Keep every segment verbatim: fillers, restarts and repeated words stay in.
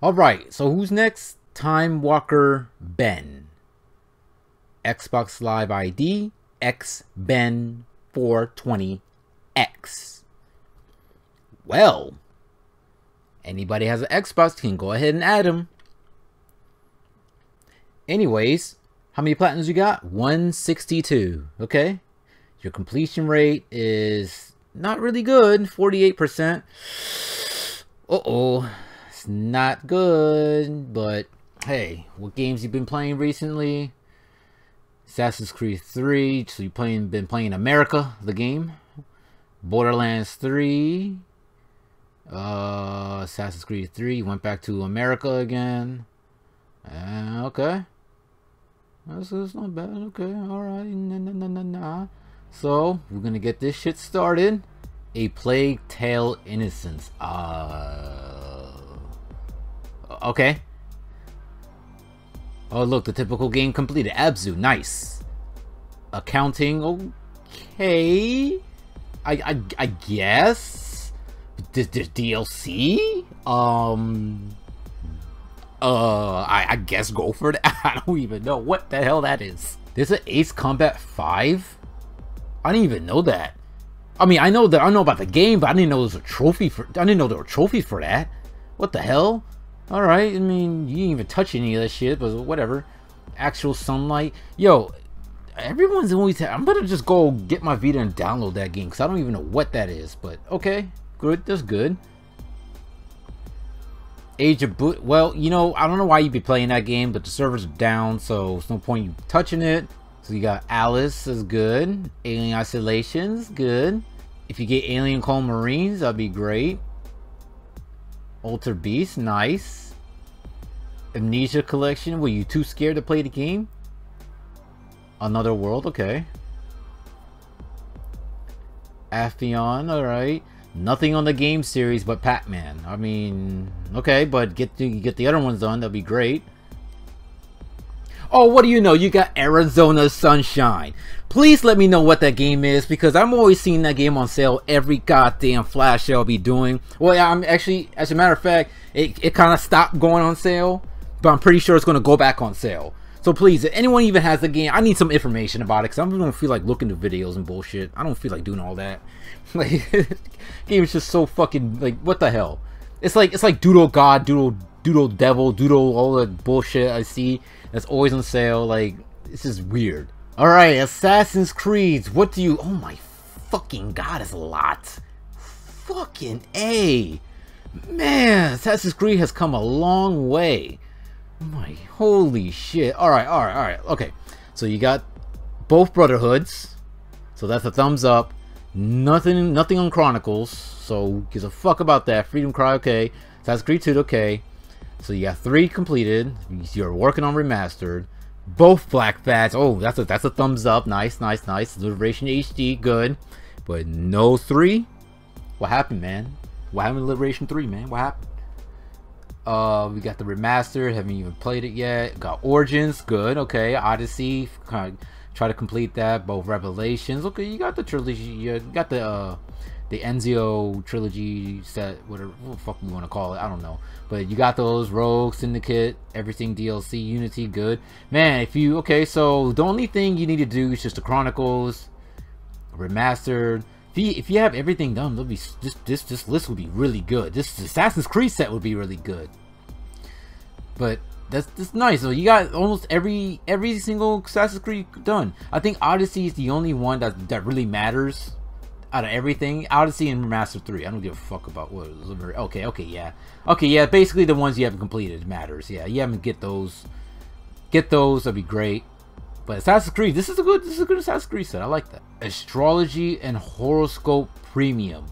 Alright, so who's next? Time Walker Ben. Xbox Live I D X Ben four twenty X. Well, anybody has an Xbox can go ahead and add him. Anyways, how many platinums you got? one sixty-two. Okay. Your completion rate is not really good. forty-eight percent. Uh-oh. It's not good. But, hey, what games you been playing recently? Assassin's Creed three. So you playing been playing America, the game. Borderlands three. Uh, Assassin's Creed three. Went back to America again. Uh, okay. That's, that's not bad. Okay, alright. Nah, nah, nah, nah, nah. So, we're gonna get this shit started. A Plague Tale Innocence. Uh, okay. Oh, look, the typical game completed. Abzu, nice. Accounting, okay. I, I, I guess. This, this D L C? Um... Uh, I, I guess go for it. I don't even know what the hell that is. There's an Ace Combat five? I didn't even know that. I mean, I know that I know about the game, but I didn't know there was a trophy for. I didn't know there were trophies for that. What the hell? All right. I mean, you didn't even touch any of that shit, but whatever. Actual Sunlight. Yo, everyone's always. I'm gonna just go get my Vita and download that game because I don't even know what that is. But okay, good. That's good. Age of Boot. Well, you know, I don't know why you'd be playing that game, but the servers are down, so there's no point you touching it. So you got Alice is good. Alien Isolation's good. If you get Alien Cold Marines, that'd be great. Alter Beast, nice. Amnesia Collection. Were you too scared to play the game? Another World, okay. Aphion, alright. Nothing on the game series but Pac-Man. I mean, okay, but get the get the other ones done. That'd be great. Oh, what do you know? You got Arizona Sunshine. Please let me know what that game is because I'm always seeing that game on sale every goddamn flash sale I'll be doing. Well, yeah, I'm actually, as a matter of fact, it, it kind of stopped going on sale, but I'm pretty sure it's going to go back on sale. So please, if anyone even has the game, I need some information about it because I don't feel like looking at videos and bullshit. I don't feel like doing all that. Like, game is just so fucking, like, what the hell? It's like, it's like Doodle God, Doodle, Doodle Devil, Doodle, all the bullshit I see that's always on sale. Like, this is weird. Alright, Assassin's Creed. What do you, oh my fucking god, it's a lot. Fucking A. Man, Assassin's Creed has come a long way. My holy shit. Alright, alright, alright. Okay, so you got both Brotherhoods. So that's a thumbs up. Nothing nothing on Chronicles. So gives a fuck about that. Freedom Cry, okay. Assassin's Creed two, okay. So you got three completed. You're working on Remastered. Both Black Flags. Oh, that's a that's a thumbs up. Nice, nice, nice. Liberation H D, good. But no three? What happened, man? What happened to Liberation three, man? What happened? Uh, we got the Remastered. Haven't even played it yet. Got Origins, good. Okay, Odyssey. Kind of try to complete that. Both Revelations. Okay, you got the trilogy. You got the uh, the Ezio trilogy set. Whatever what the fuck you want to call it. I don't know. But you got those. Rogue, Syndicate, everything D L C, Unity, good. Man, if you okay, so the only thing you need to do is just the Chronicles, Remastered. If you, if you have everything done, it'll be this this this list would be really good. This Assassin's Creed set would be really good. But that's that's nice. So you got almost every every single Assassin's Creed done. I think Odyssey is the only one that that really matters out of everything. Odyssey and Remastered three. I don't give a fuck about what. Okay, okay, yeah, okay, yeah. Basically, the ones you haven't completed matters. Yeah, you haven't get those. Get those. That'd be great. But Assassin's Creed, this is a good, this is a good Assassin's Creed set. I like that. Astrology and Horoscope Premium.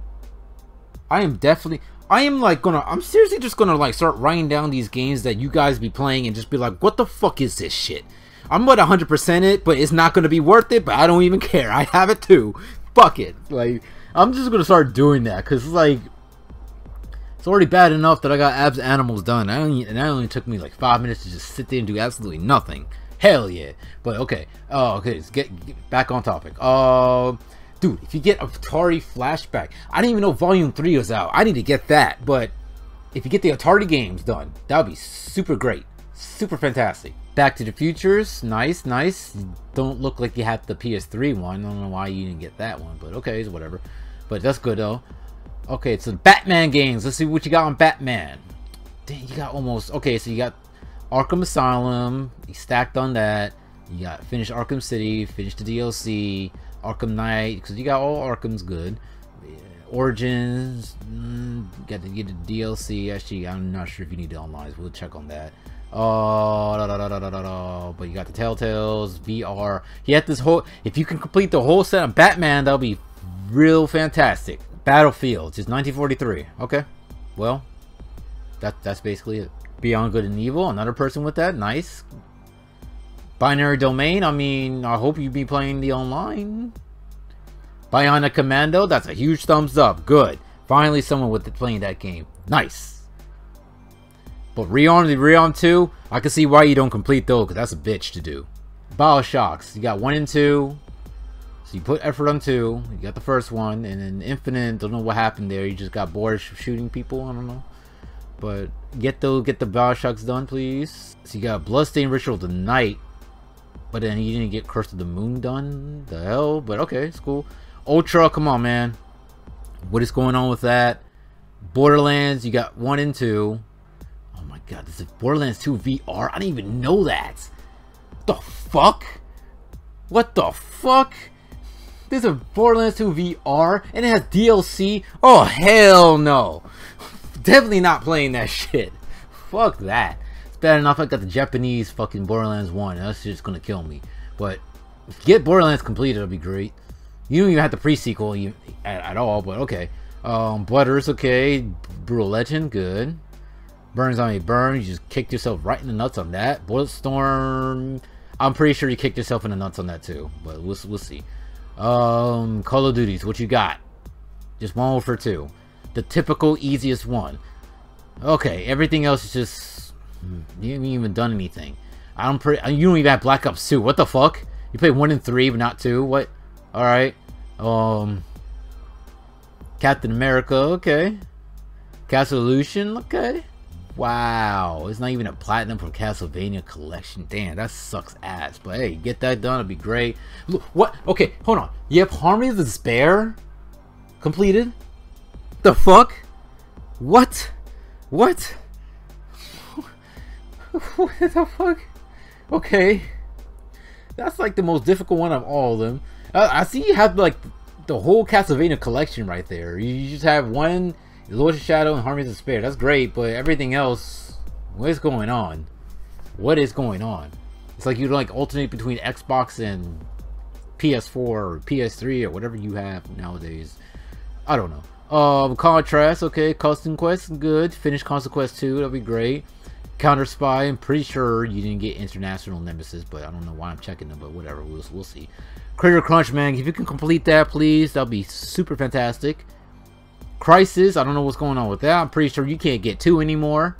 I am definitely, I am like gonna, I'm seriously just gonna like start writing down these games that you guys be playing and just be like, what the fuck is this shit? I'm gonna one hundred percent it, but it's not gonna be worth it. But I don't even care. I have it too. Fuck it. Like, I'm just gonna start doing that because like, it's already bad enough that I got Abs Animals done. I only, and that only took me like five minutes to just sit there and do absolutely nothing. Hell yeah. But okay. Oh, okay. Let's get, get back on topic. Uh, dude, if you get Atari Flashback, I didn't even know Volume three was out. I need to get that. But If you get the Atari games done, that would be super great. Super fantastic. Back to the Futures, nice, nice. Don't look like you have the P S three one. I don't know why you didn't get that one, but okay, it's whatever. But that's good though. Okay, so Batman games. Let's see what you got on Batman. Dang, you got almost, okay, so you got Arkham Asylum, you stacked on that. You got finished Arkham City, finished the D L C, Arkham Knight, because you got all Arkham's good. Origins, mm, got to get the D L C. Actually, I'm not sure if you need the online. We'll check on that. Oh, da, da, da, da, da, da, da. But you got the Telltales, V R. You have this whole. If you can complete the whole set of Batman, that'll be real fantastic. Battlefield, just nineteen forty-three. Okay, well, that that's basically it. Beyond Good and Evil, another person with that. Nice. Binary Domain. I mean, I hope you be playing the online. Bionic Commando, that's a huge thumbs up. Good. Finally someone with the, playing that game. Nice. But Rearm, the Rearm two, I can see why you don't complete those, because that's a bitch to do. Bioshocks, you got one and two. So you put effort on two. You got the first one, and then Infinite, don't know what happened there. You just got bored shooting people, I don't know. But get those, get the Bioshocks done, please. So you got Bloodstained Ritual of the Night. But then you didn't get Curse of the Moon done. The hell? But okay, it's cool. Ultra, come on, man. What is going on with that? Borderlands, you got one and two. Oh my god, this is Borderlands two V R. I didn't even know that. What the fuck? What the fuck? There's a Borderlands two V R and it has D L C. Oh hell no. Definitely not playing that shit. Fuck that. It's bad enough I got the Japanese fucking Borderlands one. That's just gonna kill me. But get Borderlands completed, it'll be great. You don't even have the pre-sequel you, at, at all, but okay. Um, Butters, okay. Brutal Legend, good. Burns on me, burn. You just kicked yourself right in the nuts on that. Bulletstorm, I'm pretty sure you kicked yourself in the nuts on that too, but we'll we'll see. Um, Call of Duties, what you got? Just one for two. The typical easiest one. Okay, everything else is just you haven't even done anything. I don't pre. You don't even have Black Ops two. What the fuck? You played one and three, but not two. What? All right. Um, Captain America, okay. Castlevania, okay. Wow, it's not even a platinum from Castlevania collection. Damn, that sucks ass. But hey, get that done, it'll be great. Look, what? Okay, hold on. You have Harmony of Despair completed? The fuck? What? What? What the fuck? Okay, that's like the most difficult one of all of them. Uh, I see you have like the whole Castlevania collection right there. You just have one Lord of Shadow and Harmony of Despair. That's great, but everything else, what is going on? What is going on? It's like you like alternate between Xbox and P S four or P S three or whatever you have nowadays. I don't know. Um, Contrast, okay. Custom Quest, good. Finish Constant Quest two, that'll be great. Counter Spy, I'm pretty sure you didn't get International Nemesis, but I don't know why I'm checking them, but whatever, we'll, we'll see. Critter Crunch, man, if you can complete that, please, that'll be super fantastic. Crisis, I don't know what's going on with that. I'm pretty sure you can't get two anymore.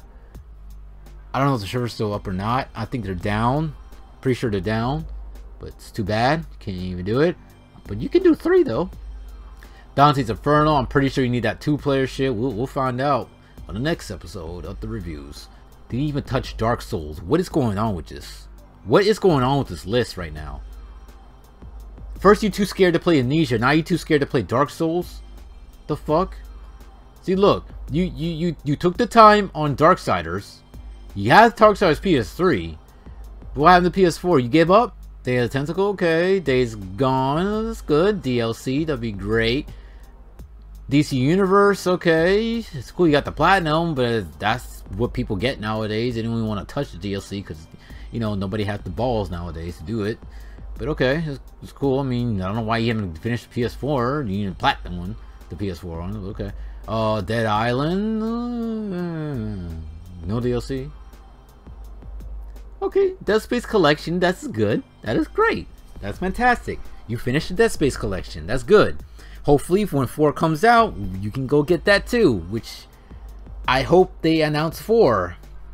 I don't know if the server's still up or not. I think they're down. Pretty sure they're down, but it's too bad. Can't even do it. But you can do three, though. Dante's Inferno, I'm pretty sure you need that two-player shit. We'll, we'll find out on the next episode of the reviews. Didn't even touch Dark Souls. What is going on with this? What is going on with this list right now? First you too scared to play Amnesia, now you too scared to play Dark Souls? The fuck? See, look, you you you you took the time on Darksiders. You had Darksiders P S three. What happened to P S four? You gave up? Day of the Tentacle, okay. Days Gone, that's good. D L C, that'd be great. D C Universe, okay. It's cool you got the Platinum, but that's what people get nowadays. They don't even want to touch the D L C because, you know, nobody has the balls nowadays to do it. But okay, it's, it's cool. I mean, I don't know why you haven't finished the P S four. You need a Platinum one, the P S four one. Okay. Uh, Dead Island, uh, no D L C. Okay, Dead Space Collection, that's good. That is great. That's fantastic. You finished the Dead Space Collection. That's good. Hopefully, when four comes out, you can go get that too, which I hope they announce four.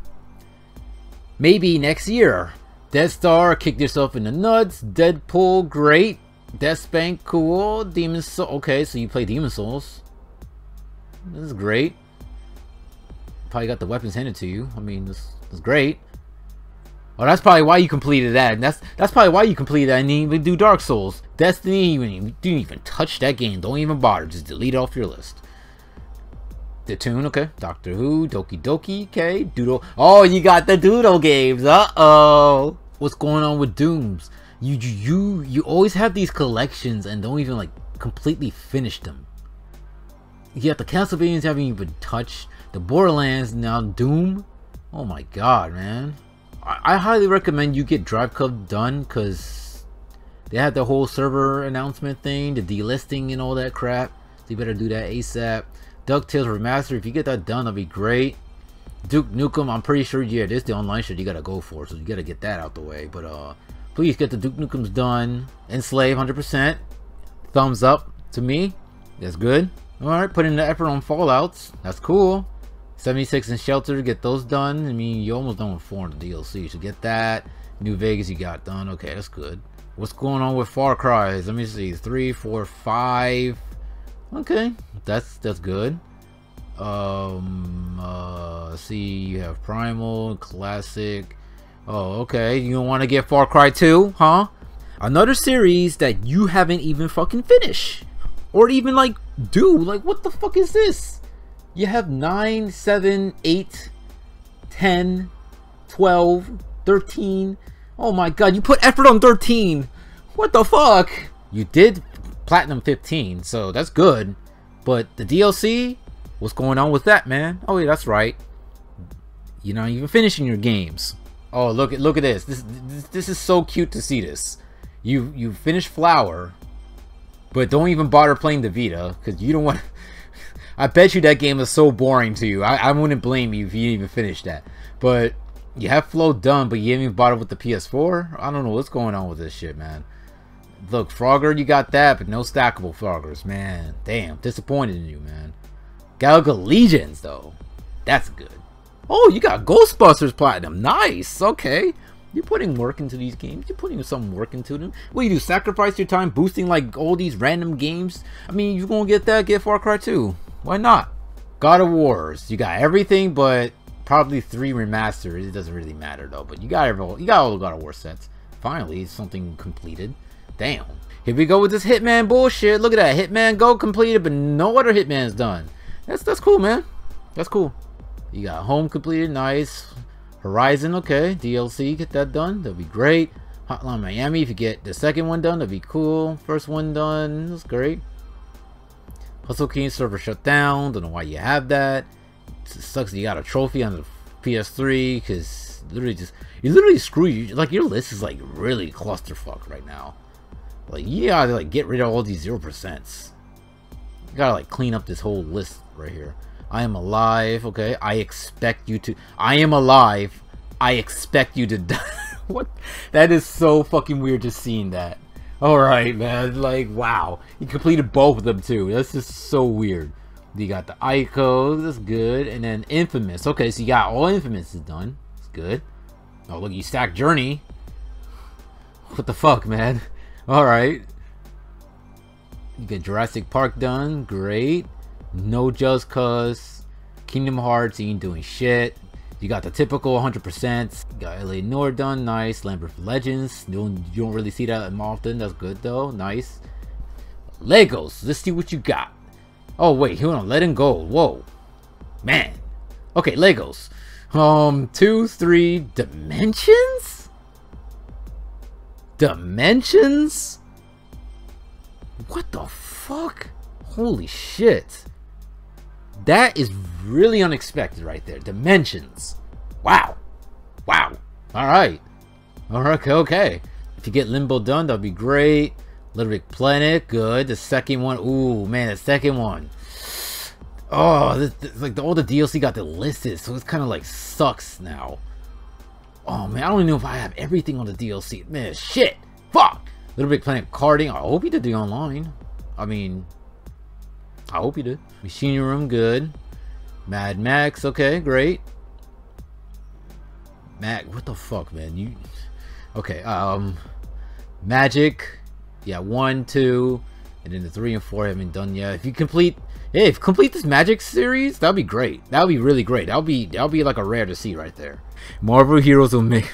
Maybe next year. Dead Star, kick yourself in the nuts. Deadpool, great. Deathspank, cool. Demon Soul, okay, so you play Demon Souls. This is great. Probably got the weapons handed to you. I mean, this is great. Oh, that's probably why you completed that. And that's that's probably why you completed that and didn't even do Dark Souls. Destiny, you didn't even touch that game. Don't even bother. Just delete it off your list. The Tune, okay. Doctor Who, Doki Doki, okay. Doodle. Oh, you got the Doodle games. Uh-oh. What's going on with Dooms? You, you, you always have these collections and don't even, like, completely finish them. You got the Castlevanias haven't even touched. The Borderlands, now Doom. Oh my god, man. I, I highly recommend you get Drive Club done because they had the whole server announcement thing, the delisting and all that crap. So you better do that ASAP. DuckTales Remastered, if you get that done, that'll be great. Duke Nukem, I'm pretty sure, yeah, this is the online shit you gotta go for, so you gotta get that out the way. But uh, please get the Duke Nukems done. Enslave, one hundred percent. Thumbs up to me. That's good. Alright, put in the effort on Fallouts. That's cool. seventy-six in Shelter, get those done. I mean, you're almost done with four in the D L C, so get that. New Vegas, you got done. Okay, that's good. What's going on with Far Cry's? Let me see. Three, four, five. Okay, that's that's good. Um, uh, see, you have Primal, Classic. Oh, okay. You don't want to get Far Cry two, huh? Another series that you haven't even fucking finished, or even like do. Like, what the fuck is this? You have nine, seven, eight, ten, twelve, thirteen. Oh my god, you put effort on thirteen. What the fuck? You did Platinum fifteen, so that's good. But the D L C, what's going on with that, man? Oh yeah, that's right. You're not even finishing your games. Oh, look at look at this. This this, this is so cute to see this. You you finished Flower, but don't even bother playing the Vita because you don't want. I bet you that game is so boring to you. I, I wouldn't blame you if you didn't even finish that. But you have Flow done, but you didn't even bother with the P S four. I don't know what's going on with this shit, man. Look, Frogger, you got that, but no stackable Froggers, man. Damn, disappointed in you, man. Galaga Legions, though. That's good. Oh, you got Ghostbusters Platinum. Nice. Okay. You're putting work into these games. You're putting some work into them. What do you do? Sacrifice your time boosting like all these random games? I mean, you're gonna get that, get Far Cry two. Why not? God of Wars. You got everything, but probably three remastered. It doesn't really matter though. But you got every, you got all the God of War sets. Finally, something completed. Damn. Here we go with this Hitman bullshit. Look at that. Hitman Go completed, but no other Hitman's done. That's that's cool, man. That's cool. You got Home completed. Nice. Horizon, okay. D L C, get that done. That'd be great. Hotline Miami, if you get the second one done, that'd be cool. First one done. That's great. Hustle King server shut down. Don't know why you have that. It sucks that you got a trophy on the P S three because literally just you literally screw you. Like your list is like really clusterfuck right now. Like you gotta like get rid of all these zero percents. You gotta like clean up this whole list right here. I am alive. Okay, I expect you to. I am alive. I expect you to die. What? That is so fucking weird just seeing that. All right, man. Like wow, you completed both of them too. That's just so weird. You got the Ico. That's good. And then Infamous. Okay, so you got all Infamous is done. That's good. Oh look, you stacked Journey. What the fuck, man? Alright. You get Jurassic Park done. Great. No Just Cause. Kingdom Hearts, you ain't doing shit. You got the typical one hundred percent. You got L A Noire done. Nice. Lambert Legends. You don't, you don't really see that often. That's good though. Nice. Legos. Let's see what you got. Oh wait, hold on. Letting Go. Whoa. Man. Okay, Legos. Um, two, three, Dimensions? Dimensions? What the fuck? Holy shit. That is really unexpected right there. Dimensions. Wow. Wow. Alright. Alright, okay. If you get Limbo done, that'd be great. Little Big Planet, good. The second one, ooh, man, the second one. Oh, this, this, like the, all the D L C got delisted, so it's kind of like sucks now. Oh man, I don't even know if I have everything on the D L C. Man, shit. Fuck. Little Big Planet karting. I hope you did the online. I mean, I hope you did. Machinery Room, good. Mad Max, okay, great. Mac, what the fuck, man? You okay? Um, Magic, yeah, one, two, and then the three and four haven't done yet. If you complete, Hey, if complete this Magic series, that'd be great. That'd be really great. That'll be that'll be like a rare to see right there. Marvel Heroes will make.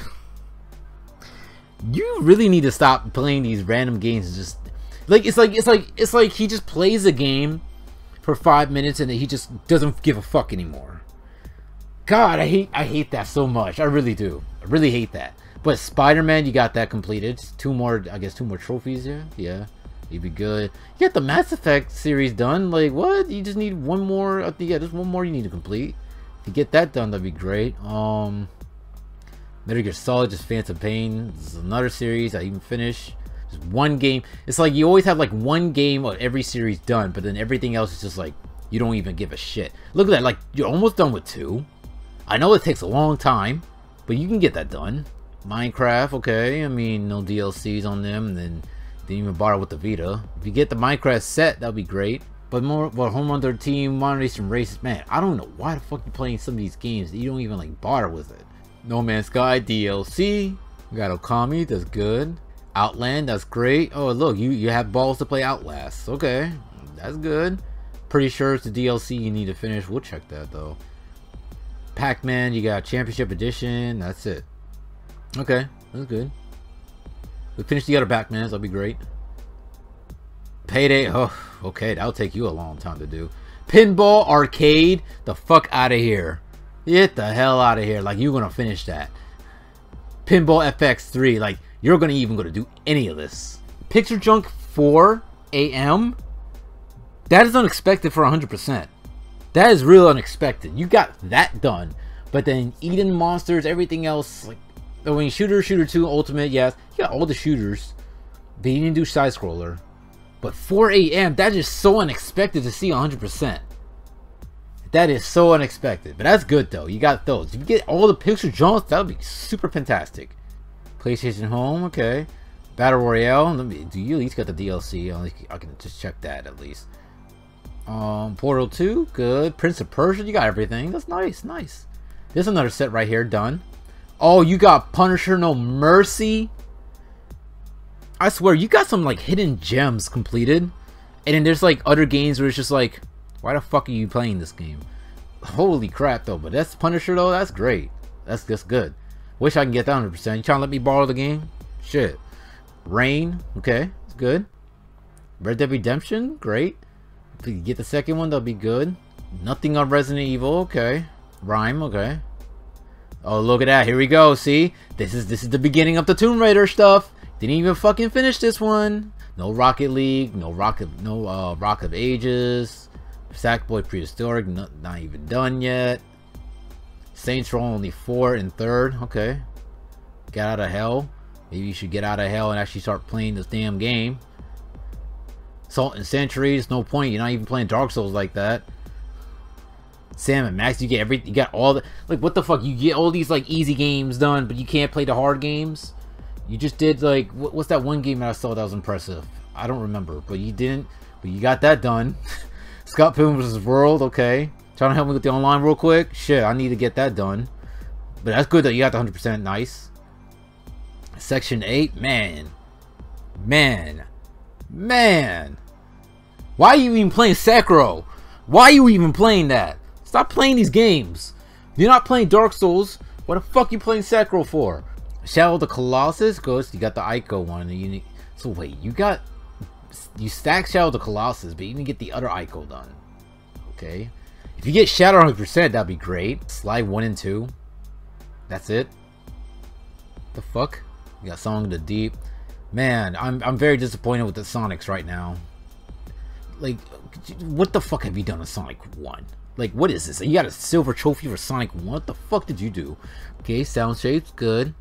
You really need to stop playing these random games. And just like it's like it's like it's like he just plays a game for five minutes and then he just doesn't give a fuck anymore. God, I hate I hate that so much. I really do. I really hate that. But Spider-Man, you got that completed. Two more, I guess, two more trophies here. Yeah, you'd be good. You got the Mass Effect series done. Like, what? You just need one more. I think, yeah, there's one more you need to complete. If you get that done, that'd be great. Um, Metal Gear Solid, just Phantom Pain. This is another series I even finished. Just one game. It's like you always have like one game of every series done, but then everything else is just like you don't even give a shit. Look at that. Like, you're almost done with two. I know it takes a long time, but you can get that done. Minecraft, okay. I mean, no D L Cs on them, and then didn't even bother with the Vita. If you get the Minecraft set, that'd be great. But more, well, Home Run thirteen, Moderation Races, man, I don't know why the fuck you playing some of these games that you don't even like bother with it. No Man's Sky D L C, we got Okami, that's good. Outland, that's great. Oh, look, you you have balls to play Outlast, okay, that's good. Pretty sure it's the D L C you need to finish. We'll check that though. Pac-Man, you got Championship Edition, that's it. Okay, that's good. We finished the other Pac-Mans, that'll be great. Payday, oh, okay, that'll take you a long time to do. Pinball Arcade, the fuck out of here. Get the hell out of here, like you're gonna finish that. Pinball F X three, like you're gonna even gonna do any of this. Picture Junk four A M, that is unexpected for one hundred percent. That is real unexpected. You got that done, but then Eden Monsters, everything else, like, I mean, Shooter, Shooter two, Ultimate, yes, you got all the shooters, but you didn't do Side Scroller. But four A M, that is so unexpected to see one hundred percent. That is so unexpected, but that's good though. You got those. If you get all the picture jumps, that would be super fantastic. PlayStation Home, okay. Battle Royale, let me. Do you at least got the D L C? I can just check that at least. Um, Portal two, good. Prince of Persia, you got everything. That's nice, nice. There's another set right here, done. Oh, you got Punisher No Mercy. I swear, you got some like hidden gems completed. And then there's like other games where it's just like, why the fuck are you playing this game? Holy crap though, but that's Punisher though, that's great. That's just good. Wish I can get that one hundred percent. You trying to let me borrow the game? Shit. Rain, okay, it's good. Red Dead Redemption, great. If you get the second one, that'll be good. Nothing on Resident Evil, okay. Rhyme, okay. Oh, look at that. Here we go. See? This is this is the beginning of the Tomb Raider stuff. Didn't even fucking finish this one. No Rocket League, no Rocket no uh Rock of Ages. Sackboy Prehistoric, not, not even done yet. Saints Row only four and third. Okay. Get out of hell. Maybe you should get out of hell and actually start playing this damn game. Salt and Centuries, no point. You're not even playing Dark Souls like that. Sam and Max, you get every, you got all the, like, what the fuck? You get all these like easy games done, but you can't play the hard games. You just did like, what, what's that one game that I saw that was impressive? I don't remember, but you didn't. But you got that done. Scott Pilgrim versus World, okay. Trying to help me with the online real quick. Shit, I need to get that done. But that's good that you got the one hundred percent. Nice. Section eight, man, man, man. Why are you even playing Sekiro? Why are you even playing that? Stop playing these games. You're not playing Dark Souls. What the fuck are you playing Sekiro for? Shadow of the Colossus, Ghost. You got the Ico one. You, so wait, you got you stack Shadow of the Colossus, but you didn't get the other Ico done. Okay. If you get Shadow one hundred percent, that'd be great. Slide one and two. That's it. The fuck? You got Song of the Deep. Man, I'm I'm very disappointed with the Sonics right now. Like, what the fuck have you done with Sonic one? Like, what is this? You got a silver trophy for Sonic one? What the fuck did you do? Okay, Sound Shapes, good.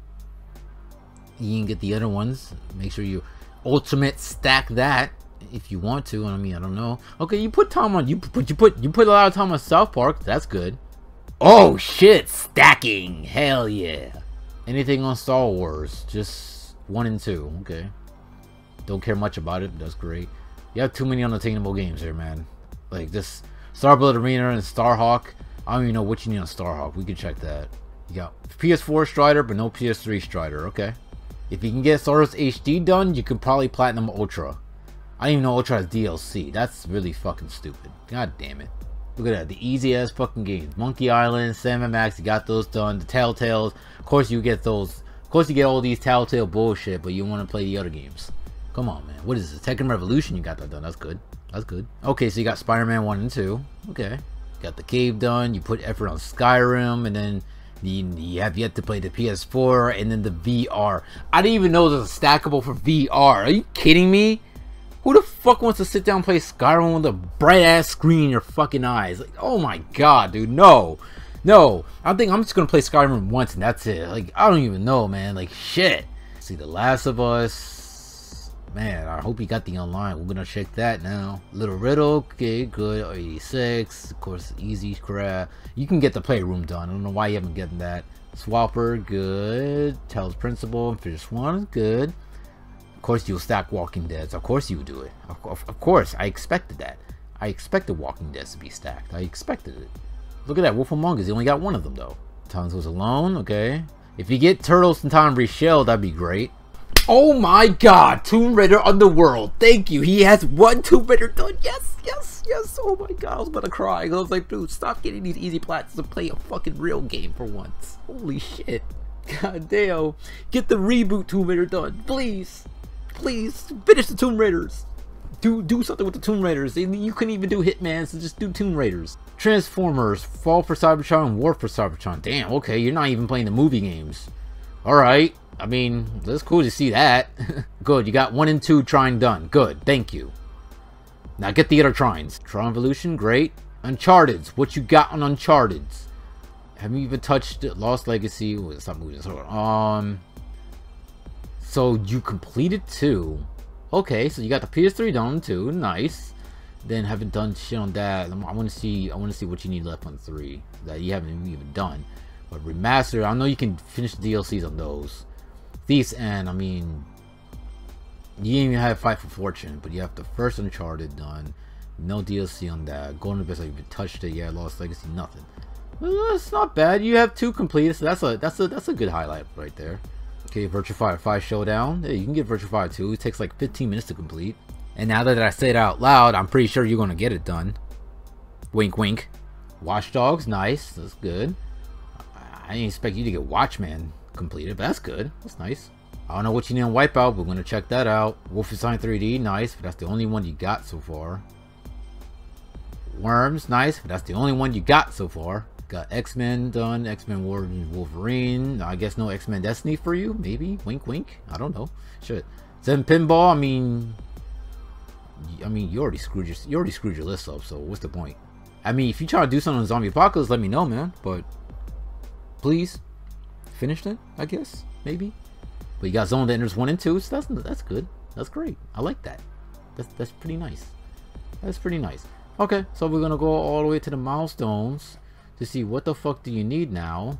You can get the other ones. Make sure you ultimate stack that if you want to. I mean, I don't know. Okay, you put time on you put you put you put a lot of time on South Park. That's good. Oh shit, stacking. Hell yeah. Anything on Star Wars? Just one and two. Okay. Don't care much about it. But that's great. You have too many unattainable games here, man. Like this Starblood Arena and Starhawk. I don't even know what you need on Starhawk. We can check that. You got P S four Strider, but no P S three Strider. Okay. If you can get Stardust H D done, you could probably Platinum Ultra. I didn't even know Ultra has D L C. That's really fucking stupid. God damn it. Look at that. The easy ass fucking games. Monkey Island, Sam and Max, you got those done. The Telltales. Of course you get those. Of course you get all these Telltale bullshit, but you want to play the other games. Come on, man. What is this? Tekken Revolution, you got that done. That's good. That's good. Okay, so you got Spider-Man one and two. Okay. Got the cave done. You put effort on Skyrim, and then you, you have yet to play the P S four, and then the V R. I didn't even know there was a stackable for V R. Are you kidding me? Who the fuck wants to sit down and play Skyrim with a bright ass screen in your fucking eyes? Like, oh my god, dude, no. No. I think I'm just gonna play Skyrim once and that's it. Like, I don't even know, man. Like, shit. See, The Last of Us. Man, I hope you got the online. We're gonna check that now. Little Riddle, okay, good. eighty-six, of course, easy crap. You can get the playroom done. I don't know why you haven't gotten that. Swapper, good. Tails Principle, Fish One, good. Of course you'll stack Walking Deads. Of course you would do it. Of, of, of course, I expected that. I expected Walking Deads to be stacked. I expected it. Look at that, Wolf Among Us. He only got one of them though. Thomas Goes Alone, okay. If you get Turtles and Time Reshell, that'd be great. Oh my god, Tomb Raider Underworld. Thank you. He has one Tomb Raider done. Yes, yes, yes. Oh my god, I was about to cry. I was like, dude, stop getting these easy plats to play a fucking real game for once. Holy shit. God damn. Get the reboot Tomb Raider done. Please. Please. Finish the Tomb Raiders. Do do something with the Tomb Raiders. You couldn't even do Hitman, so just do Tomb Raiders. Transformers, Fall for Cybertron, War for Cybertron. Damn, okay, you're not even playing the movie games. Alright. I mean, that's cool to see that. Good, you got one and two Trine done. Good, thank you. Now get the other Trines. Tron Evolution, great. Uncharted, what you got on Uncharted? Have you even touched Lost Legacy? Oh, stop moving. Um, so you completed two. Okay, so you got the P S three done too. Nice. Then haven't done shit on that. I want to see. I want to see what you need left on three that you haven't even done. But remaster, I know you can finish the D L Cs on those. These and I mean, you didn't even have Fight for Fortune, but you have the first Uncharted done. No D L C on that. Golden Abyss, I even touched it. Yeah, Lost Legacy, nothing. Well, it's not bad. You have two completed, so that's a that's a that's a good highlight right there. Okay, Virtua Fighter five Showdown. Yeah, you can get Virtua Fighter two. It takes like fifteen minutes to complete. And now that I say it out loud, I'm pretty sure you're gonna get it done. Wink, wink. Watch Dogs, nice. That's good. I didn't expect you to get Watchmen completed, but that's good. That's nice. I don't know what you need on Wipeout, but we're gonna check that out. Wolfenstein three D, nice, but that's the only one you got so far. Worms, nice, but that's the only one you got so far. Got X-Men done, X-Men Wolverine. I guess no X-Men Destiny for you, maybe. Wink, wink. I don't know. Shit. Seven Pinball. I mean, I mean, you already screwed your you already screwed your list up. So what's the point? I mean, if you try to do something on Zombie Apocalypse, let me know, man. But please finish it, I guess, maybe. But you got Zone of the Enders one and two, so that's that's good. That's great. I like that. That's that's pretty nice. That's pretty nice. Okay, so we're gonna go all the way to the milestones to see what the fuck do you need now.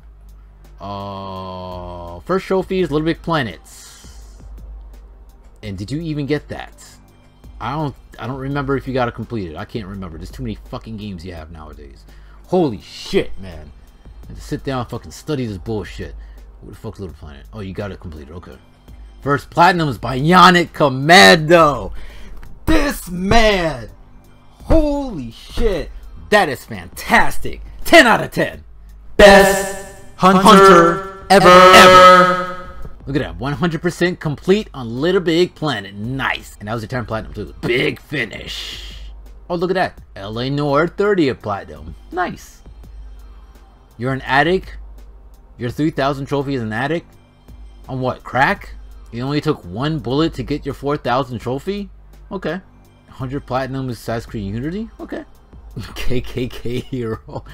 Uh, first trophy is Little Big Planets. And did you even get that? I don't I don't remember if you got it completed. I can't remember. There's too many fucking games you have nowadays. Holy shit, man. And to sit down and fucking study this bullshit. What the fuck's Little Planet? Oh, you got it completed. Okay. First Platinum is Bionic Commando. This man. Holy shit. That is fantastic. ten out of ten. Best hunter, hunter ever. ever. Look at that. one hundred percent complete on Little Big Planet. Nice. And that was your ten Platinum too. Big finish. Oh, look at that. L A Noire thirtieth Platinum. Nice. You're an addict. Your three thousand trophy is an addict. On what? Crack? You only took one bullet to get your four thousand trophy? Okay. one hundred Platinum is Assassin's Creed Unity? Okay. K K K Hero.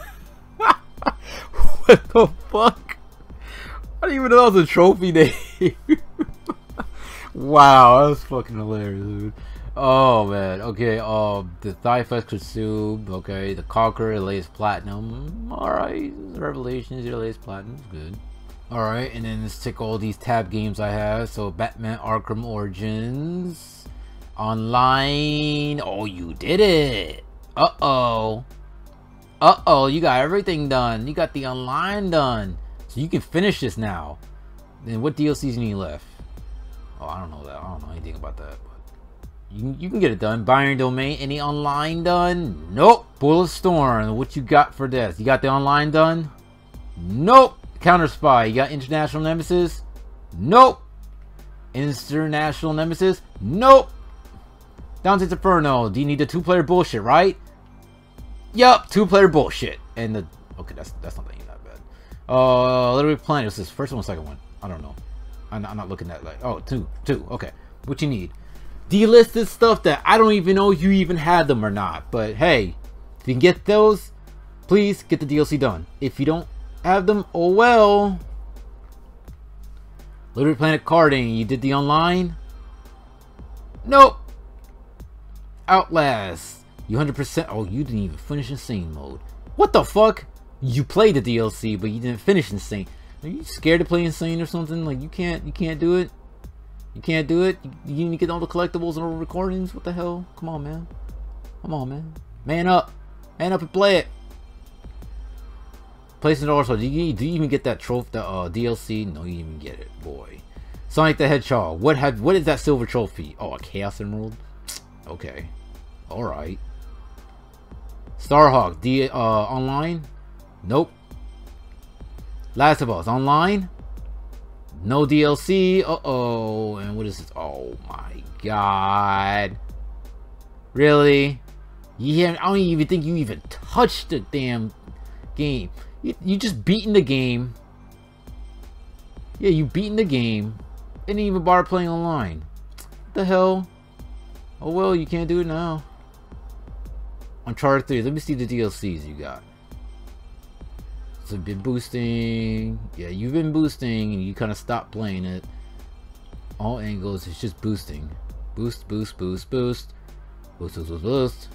What the fuck? I didn't even know that was a trophy name. Wow, that was fucking hilarious, dude. Oh man, okay, um, the Thigh Fest Consume, okay, the Conqueror, latest Platinum, alright, Revelations, your latest Platinum, good. Alright, and then let's check all these tab games I have. So, Batman Arkham Origins, Online, oh, you did it! Uh-oh. Uh-oh, you got everything done, you got the online done, so you can finish this now. Then what D L Cs you need left? Oh, I don't know that, I don't know anything about that. You can, you can get it done. Byron Domain. Any online done? Nope. Bullet Storm. What you got for this? You got the online done? Nope. Counter Spy. You got International Nemesis? Nope. International Nemesis? Nope. Dante's Inferno. Do you need the two-player bullshit, right? Yup. Two-player bullshit. And the... Okay, that's that's not that bad. Uh, Little Big Planet. What's this? First one, second one? I don't know. I'm, I'm not looking at like... Oh, two. Two. Okay. What you need? Delisted stuff that I don't even know if you even had them or not. But hey, if you can get those, please get the D L C done. If you don't have them, oh well. Little Planet Carding, you did the online? Nope. Outlast, you one hundred percent. Oh, you didn't even finish Insane Mode. What the fuck? You played the D L C, but you didn't finish Insane. Are you scared to play Insane or something? Like you can't, you can't do it. You can't do it? You need to get all the collectibles and all the recordings? What the hell? Come on, man. Come on, man. Man up. Man up and play it. Place it also. Do you, do you even get that trophy, the uh, D L C? No, you didn't even get it, boy. Sonic the Hedgehog. What have? What is that silver trophy? Oh, a Chaos Emerald? Okay. Alright. Starhawk. D, uh, online? Nope. Last of Us. Online? No D L C. Uh-oh. And what is this? Oh my god. Really? Yeah, I don't even think you even touched the damn game. You, you just beaten the game. Yeah, you beaten the game. Didn't even bother playing online. What the hell? Oh well, you can't do it now. Uncharted three. Let me see the D L Cs you got. So you've been boosting. Yeah, you've been boosting and you kind of stopped playing it. All angles, it's just boosting. Boost, boost, boost, boost. Boost, boost, boost, boost.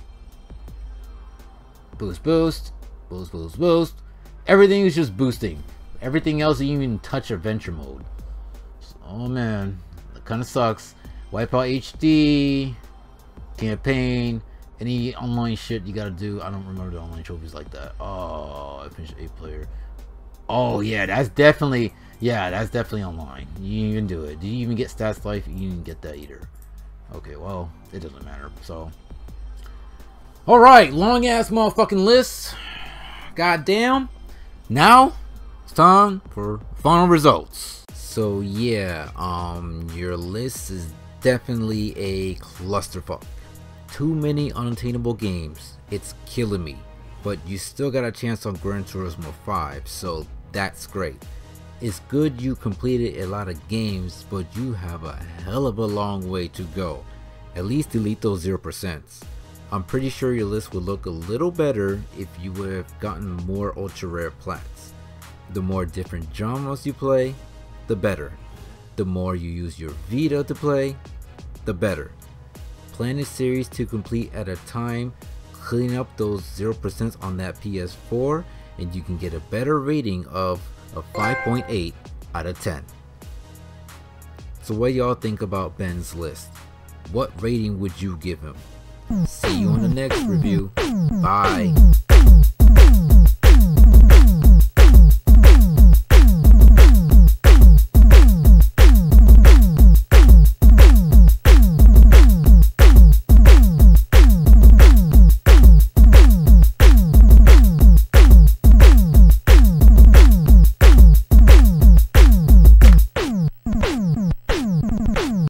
Boost, boost. Boost, boost, boost. Everything is just boosting. Everything else, you even touch adventure mode. Oh man, that kind of sucks. Wipeout H D. Campaign. Any online shit you gotta do. I don't remember the online trophies like that. Oh, I finished eight player. Oh yeah, that's definitely, yeah, that's definitely online. You didn't even do it. Did you even get Stats Life? You didn't get that either. Okay, well, it doesn't matter. So, all right, long ass motherfucking list. Goddamn. Now it's time for final results. So yeah, um, your list is definitely a clusterfuck. Too many unattainable games. It's killing me. But you still got a chance on Gran Turismo five, so that's great. It's good you completed a lot of games, but you have a hell of a long way to go. At least delete those zero percent. I'm pretty sure your list would look a little better if you would have gotten more ultra rare plats. The more different genres you play, the better. The more you use your Vita to play, the better. Plan a series to complete at a time, clean up those zero percent on that P S four, and you can get a better rating of a five point eight out of ten. So what y'all think about Ben's list? What rating would you give him? See you on the next review. Bye.